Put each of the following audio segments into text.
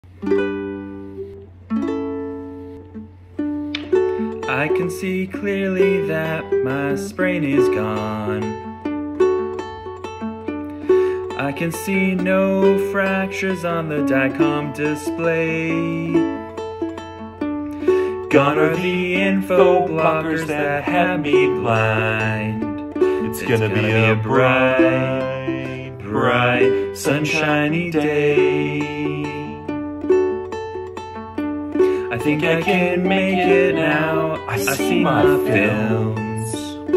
I can see clearly that my sprain is gone. I can see no fractures on the DICOM display. Gone are the info blockers that had me blind. It's gonna be a bright, bright, sunshiny day. I think I can make it now. I see my films.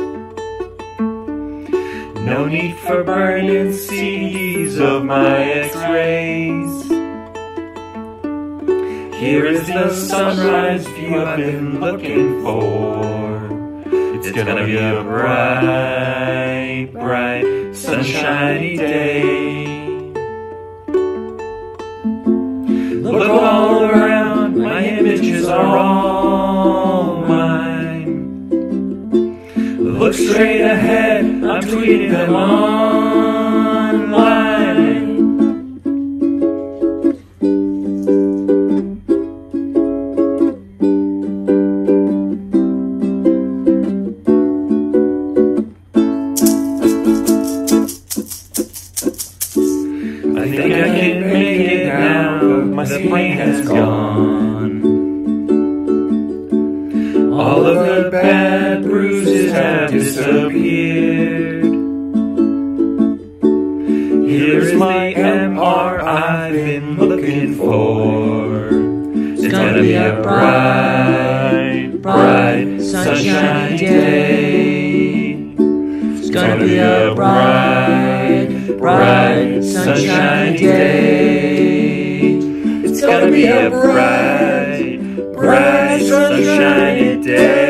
No need for burning CDs of my x-rays. Here is the sunrise view I've been looking for. It's gonna be a bright, bright, sunshiny day. Look all around, my images are all mine. Look straight ahead, I'm tweeting them online. I think I can make it now, my sprain has gone. All of the bad bruises have disappeared. Here's my MR I've been looking for. It's gonna be a bright, bright, sunshiny day. It's gonna be a bright, bright, sunshiny day. It's gonna be a bright, bright, sunshiny day.